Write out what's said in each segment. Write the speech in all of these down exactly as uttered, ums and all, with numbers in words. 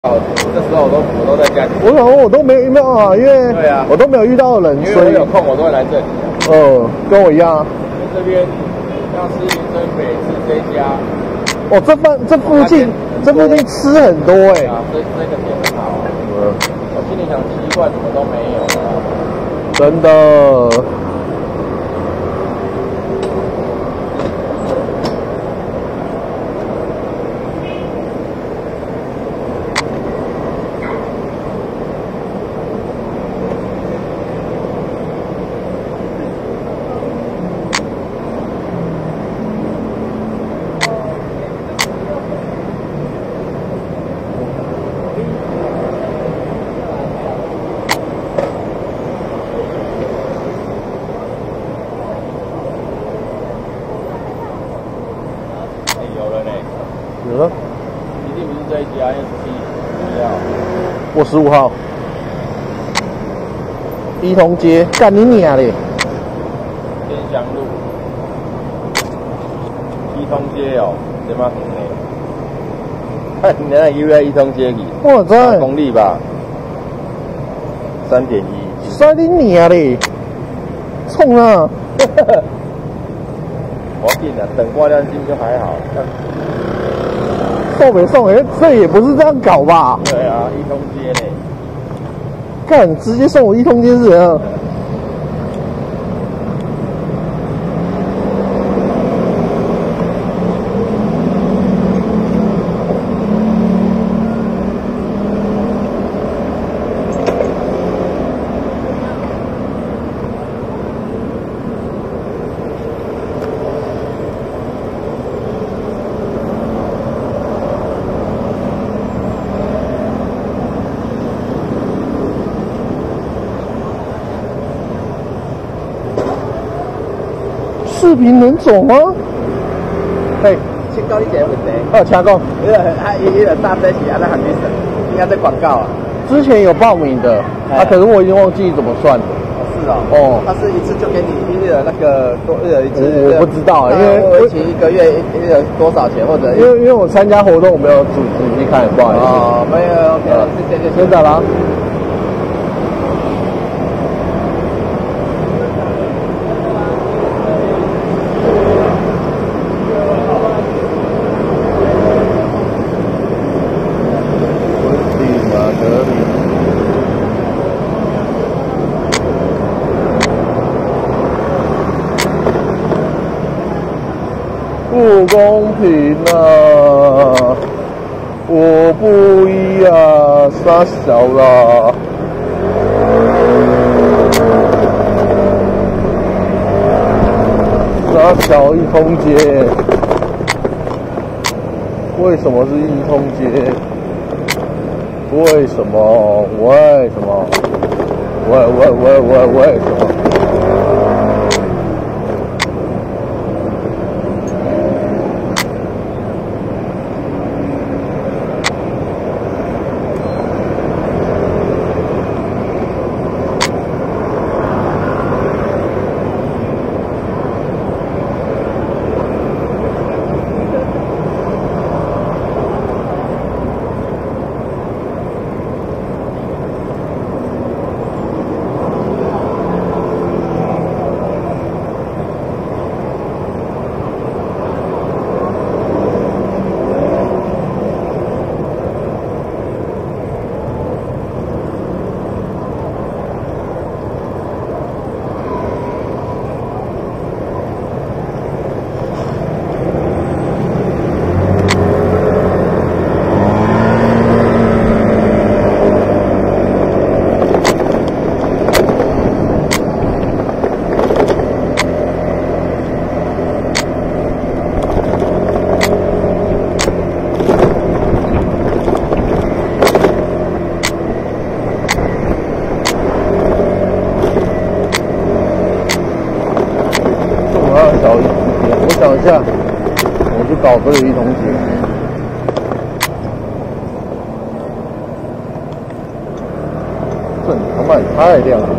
这时候我都我都在家里。 我想说我都没没有啊，因为对啊， 我都没有遇到人， 因为所以我有空我都会来这里。 呃，跟我一样啊。 这边像是林森北是这一家。 哦，这附这附近这附近吃很多哎、欸。 啊，这这个点很好啊。嗯。我心里想奇怪，怎么都没有啊？ 真的。有了， 一定不是这一家 S P 不要。 我十五号，一通街，干你娘嘞！ 天祥路，一通街哦，这么平呢？哎，你那 U I 一通街里， 我操， 公里吧，三点一。 塞你娘嘞！冲啊！ 我定了，等挂亮金就还好。 送没送？哎，这也不是这样搞吧？ 对啊，一通街呢。 干，直接送我一通街是怎样？视频能走吗？嘿， 请教你一个问题。 哦，请讲。 伊个啊，伊伊个搭飞是安那行去算？应该在广告啊。 之前有报名的，啊，可是我已经忘记怎么算了。 是哦。哦。他是一次就给你一日那个多日一次。 我不知道，因为为期一个月一日多少钱，或者因为因为我参加活动我没有仔细看，不好意思。 哦，没有 ，OK，谢谢谢谢。 先走了。不公平啊！我不一啊，傻小啦！傻小一通街，为什么是一通街？为什么？为什么？为为为为为什么？想一下，我就搞这个一通街，这他妈也太亮了。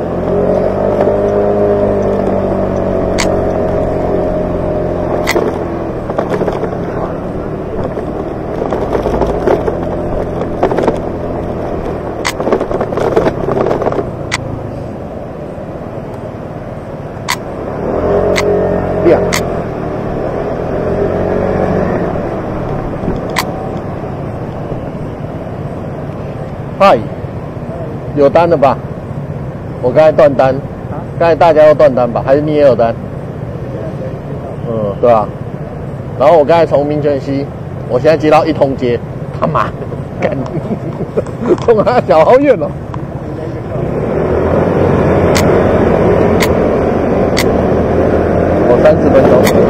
嗨，有单了吧？我刚才断单，刚才大家都断单吧？还是你也有单？嗯，对啊。然后我刚才从民权西，我现在接到一通街，他妈，干，冲他小好远哦。我三十分钟。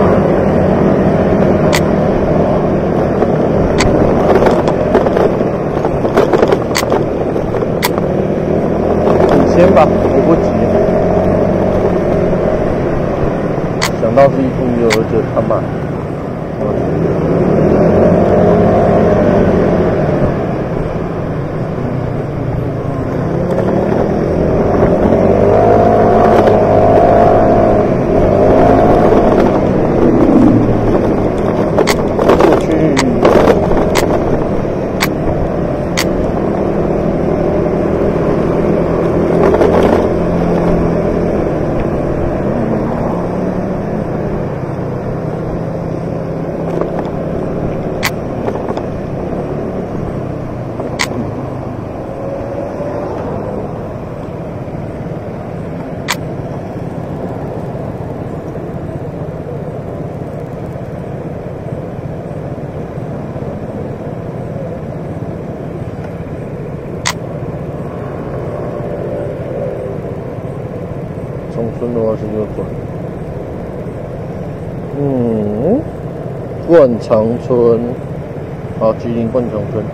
先吧，我不急。想到是一通街，我就觉得他妈。长春的话是右转。嗯，冠长春，好，吉林冠长春。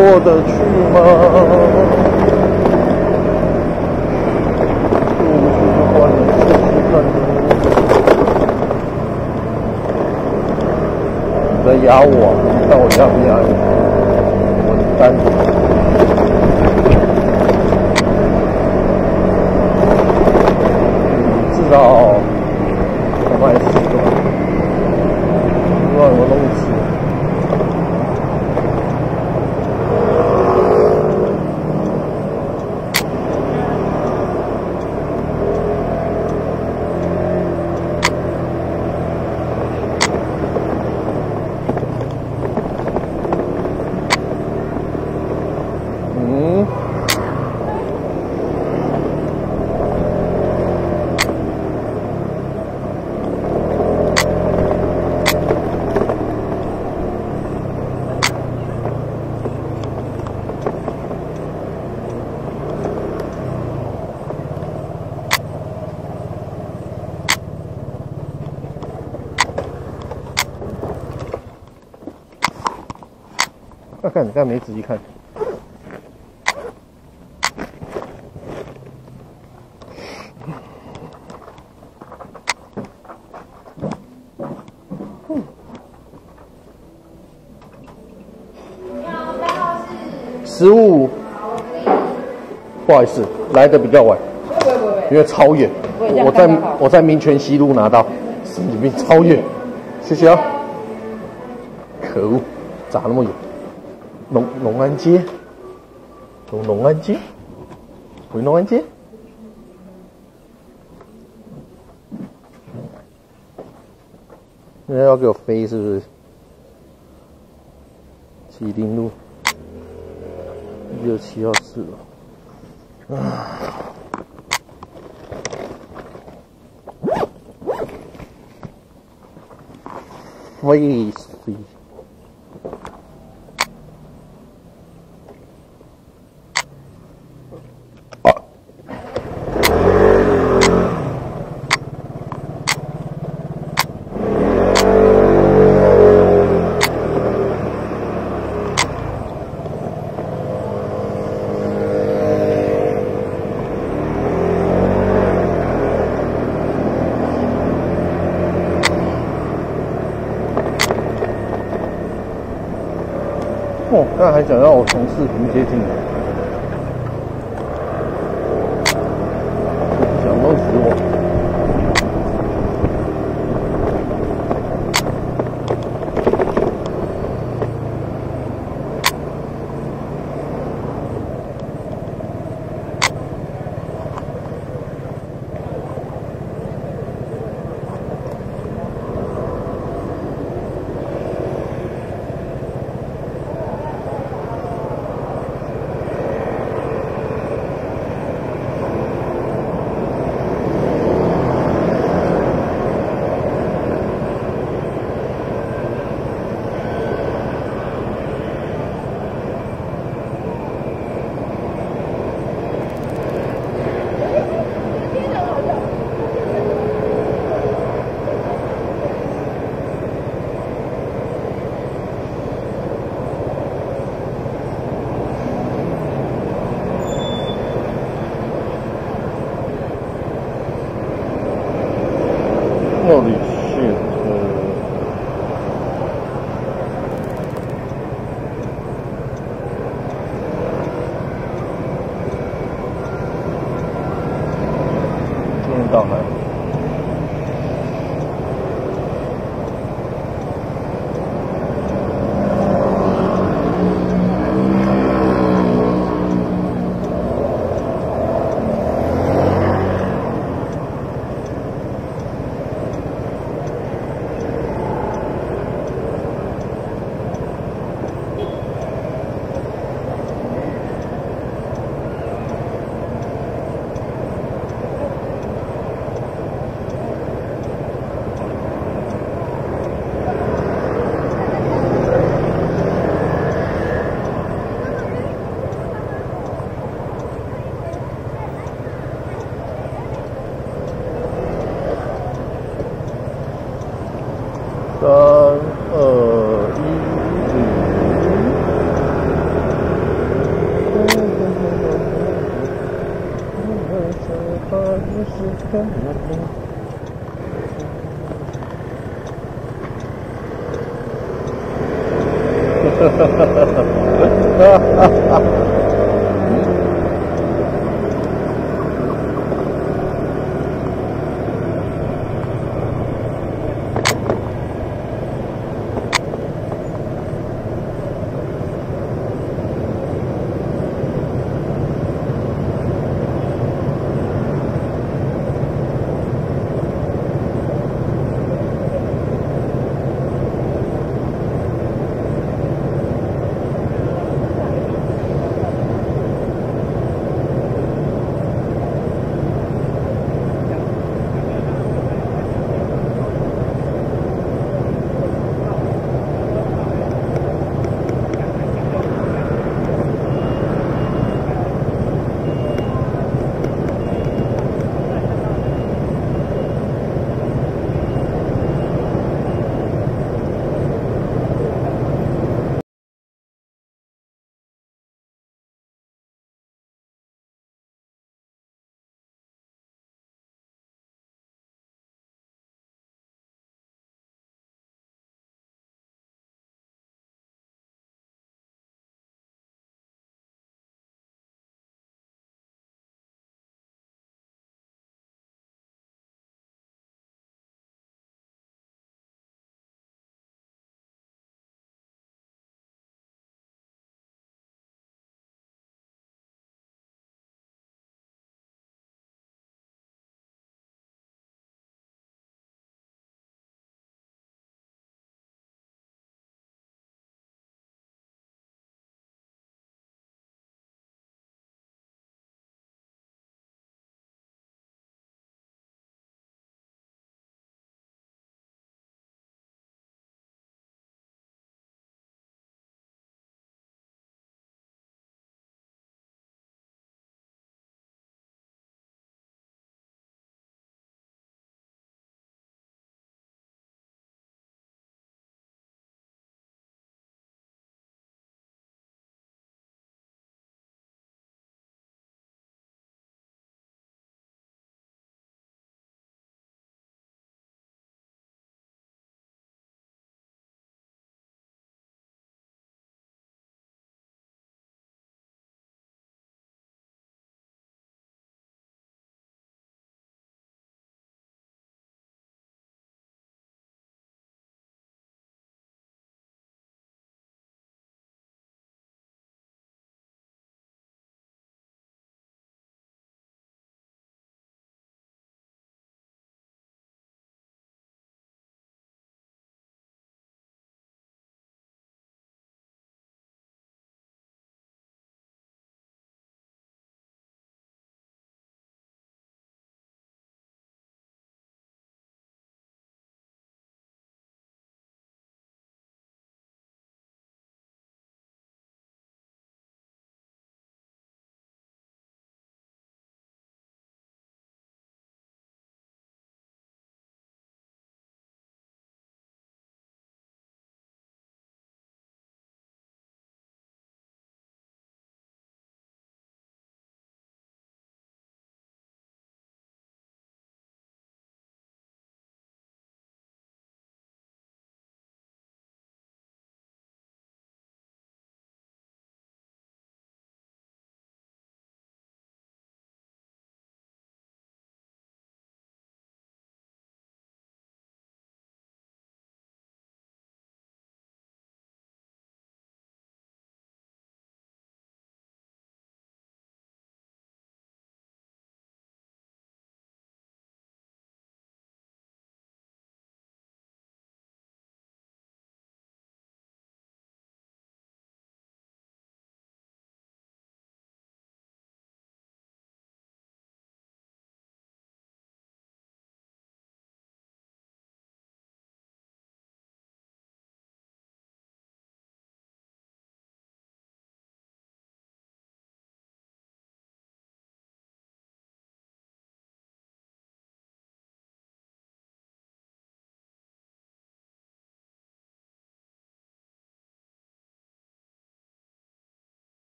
过得去吗？不喜欢试试看。你在压我，看我压不压你？稳单。至少我买四个，不然我弄死。看看，你看没仔细看。十五，不好意思，来的比较晚，因为超远，我在我在民权西路拿到，神经病，超远，谢谢啊。可恶，咋那么远？龙龙安街，龙龙安街，回龙安街。现在要给我飞是不是？麒麟路，一六七号四楼。啊。飞飞。哦，刚才还想让我从视频接近来，想弄死我。Holy shit! Uh, 今天到海。 哈哈哈哈哈！